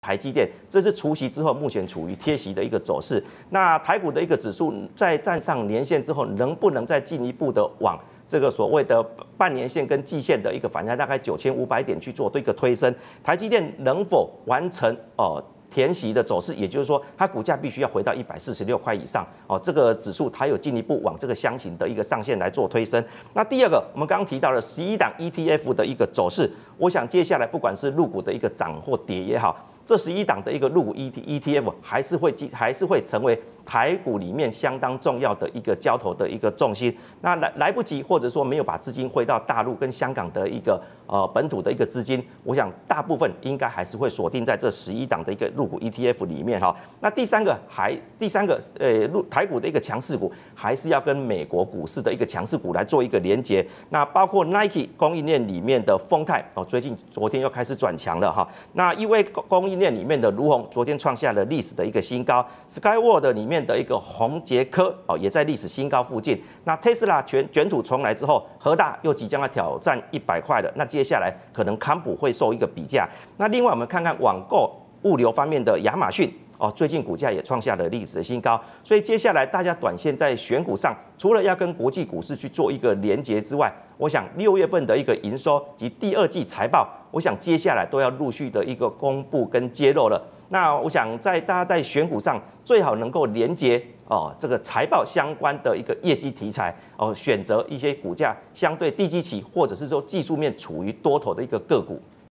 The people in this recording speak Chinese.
台积电，这是除息之后目前处于贴息的一个走势。那台股的一个指数在站上年线之后，能不能再进一步的往这个所谓的半年线跟季线的一个反弹，大概9500点去做一个推升？台积电能否完成填息的走势，也就是说，它股价必须要回到146块以上这个指数才有进一步往这个箱型的一个上限来做推升。那第二个，我们刚刚提到了11档 ETF 的一个走势，我想接下来不管是陆股的一个涨或跌也好，这11档的一个陆股 ETF 还是会成为台股里面相当重要的一个交投的一个重心。那来不及，或者说没有把资金汇到大陆跟香港的一个本土的一个资金，我想大部分应该还是会锁定在这11档的一个陆股 ETF 里面哈。那第三个台股的一个强势股，还是要跟美国股市的一个强势股来做一个连结。那包括 Nike 供应链里面的丰泰昨天又开始转强了哈。那因为供应链里面的如虹昨天创下了历史的一个新高 ，Skyward 里面的一个宏捷科也在历史新高附近。那 Tesla 卷土重来之后，和大又即将要挑战100块了。那接下来可能康普会受一个比价。那另外我们看看网购物流方面的亚马逊最近股价也创下了历史的新高。所以接下来大家短线在选股上，除了要跟国际股市去做一个连结之外，我想6月份的一个营收及第2季财报，我想接下来都要陆续的一个公布跟揭露了。那我想大家在选股上最好能够连结这个财报相关的一个业绩题材选择一些股价相对低基期或者是说技术面处于多头的一个个股。